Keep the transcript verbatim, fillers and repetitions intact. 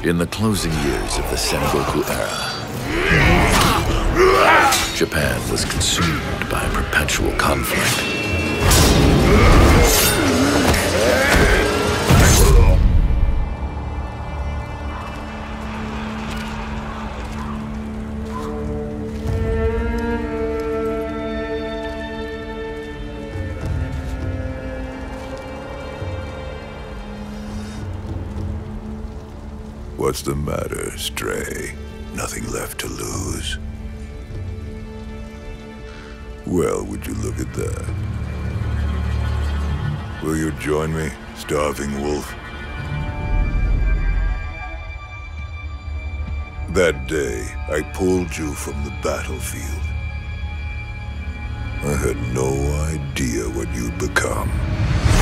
In the closing years of the Sengoku era, Japan was consumed by perpetual conflict. What's the matter, Stray? Nothing left to lose? Well, would you look at that? Will you join me, starving wolf? That day, I pulled you from the battlefield. I had no idea what you'd become.